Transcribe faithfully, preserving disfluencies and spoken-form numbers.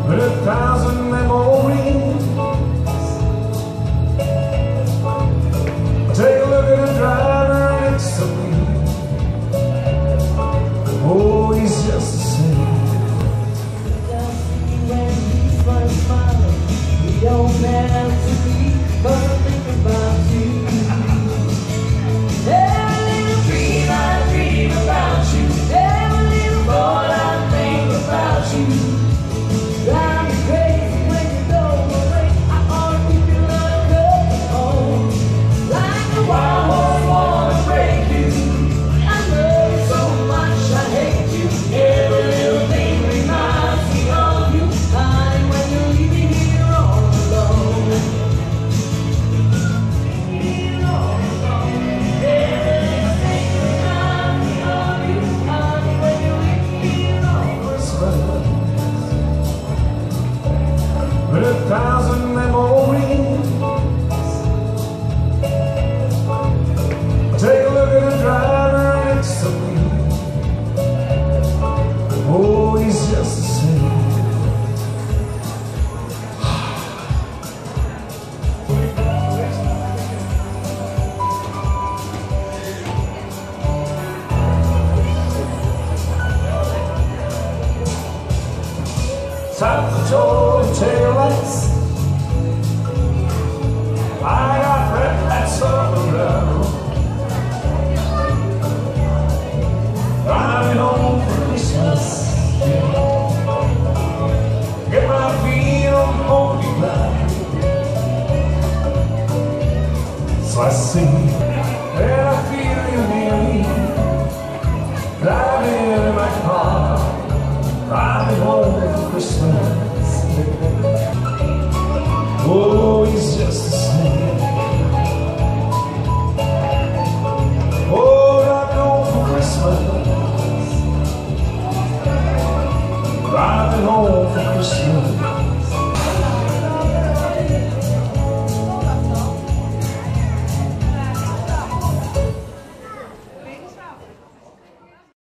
with a thousand memories. Take a look at the driver next to me. Oh, he's just the same. When he's first smiling, he don't have to be, but I think about you. Every little dream I dream about you. Every little thought I think about you. Drive me crazy when you go away. I ought to keep you locked up home. Like a wild horse wanna break you. I love you so much, I hate you. Every little thing reminds me of you. Honey, when you leave me here all alone. Here all alone. Every little thing reminds me of you. Honey, when you leave me here all alone. With a thousand memories. Take a look at the driver next to me. Oh, he's just the same. Top control and tail lights. I got red lights all around. Driving home for Christmas. Get my feet on the holy ground. So I sing and I feel you near me. Driving in my car. Driving home for Christmas. Oh, he's just the same. Oh, driving home for Christmas. Driving home for Christmas.